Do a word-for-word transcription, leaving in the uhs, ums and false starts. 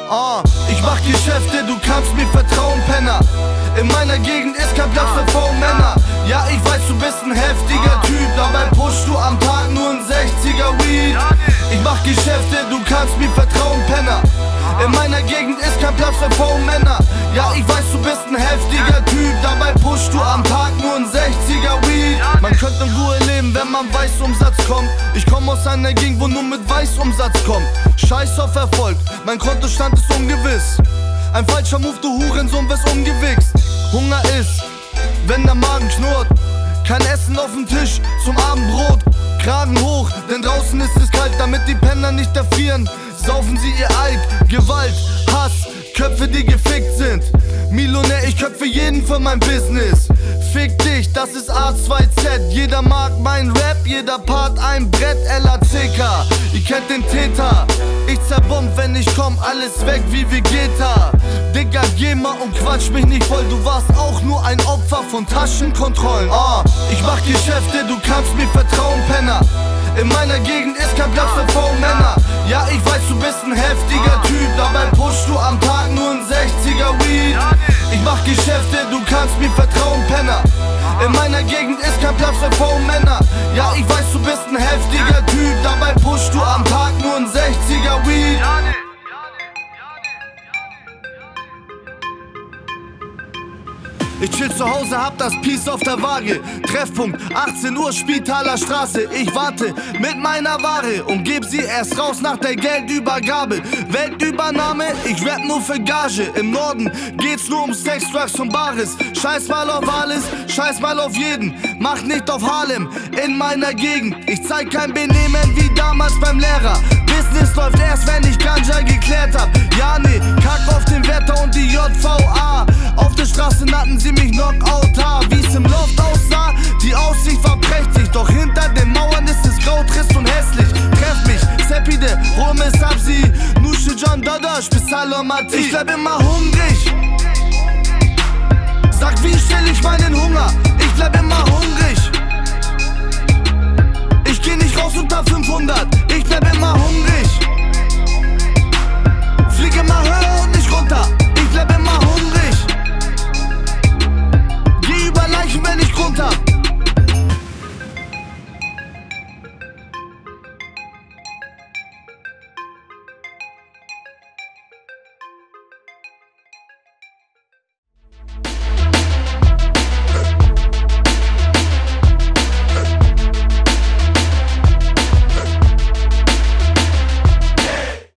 Uh, ich mach Geschäfte, du kannst mir vertrauen, Penner. In meiner Gegend ist kein Platz für V-Männer. Ja, ich weiß, du bist ein heftiger Typ, dabei pushst du am Tag nur ein sechziger Weed. Ich mach Geschäfte, du kannst mir vertrauen, Penner. In meiner Gegend ist kein Platz für V-Männer. Ja, ich weiß, du bist ein heftiger Typ, dabei pushst du am Tag nur ein sechziger Weed. Man könnte in Ruhe leben, wenn man Weißumsatz kommt. Ich komm aus einer Gegend, wo nur mit Weißumsatz kommt. Scheiß auf Erfolg, mein Kontostand ist ungewiss. Ein falscher Move, du Hurensohn, wirst umgewichst. Hunger ist, wenn der Magen knurrt. Kein Essen auf dem Tisch zum Abendbrot. Kragen hoch, denn draußen ist es kalt, damit die Penner nicht erfrieren. Saufen sie ihr Eid, Gewalt, Hass, Köpfe, die gefickt sind. Millionär, ich köpfe jeden für mein Business. Fick dich, das ist A zwei Z. Jeder mag mein Rap, jeder Part ein Brett. L A C K, ihr kennt den Täter. Ich zerbomb, wenn ich komm, alles weg wie Vegeta. Digga, geh mal und quatsch mich nicht voll. Du warst auch nur ein Opfer von Taschenkontrollen. Oh, ich mach Geschäfte, du kannst mir vertrauen, Penner. In meiner Gegend ist kein Platz für V-Männer. Ja, ich weiß, du bist ein heftiger Typ, dabei pushst du am Tag nur ein sechziger Weed. Ich mach Geschäfte, du kannst mir vertrauen, Penner. In meiner Gegend ist kein Platz für V-Männer. Ja, ich weiß, du bist ein heftiger Typ, dabei pushst du am Tag nur ein sechziger Weed. Ich chill zu Hause, hab das Peace auf der Waage. Treffpunkt, achtzehn Uhr, Spitaler Straße. Ich warte mit meiner Ware und geb sie erst raus nach der Geldübergabe. Weltübernahme, ich rap nur für Gage. Im Norden geht's nur um Sex, Drugs und Bares. Scheiß mal auf alles, scheiß mal auf jeden. Mach nicht auf Harlem, in meiner Gegend. Ich zeig kein Benehmen wie damals beim Lehrer. Business läuft erst, wenn ich Ganja geklärt hab. Ja, nee, kack auf den Wetter und die J V A. Auf der Straße nannten sie mich Knockout, wie's im Loft aussah. Die Aussicht war prächtig, doch hinter den Mauern ist es grau, trist und hässlich. Treff mich, Sepide, Rome Sabsi, Nusche John Dadash, bis Salamati. Ich bleib immer hungrig. Sag, wie still ich meinen Hunger? Ich bleib immer hungrig. Ich geh nicht raus unter fünfhundert.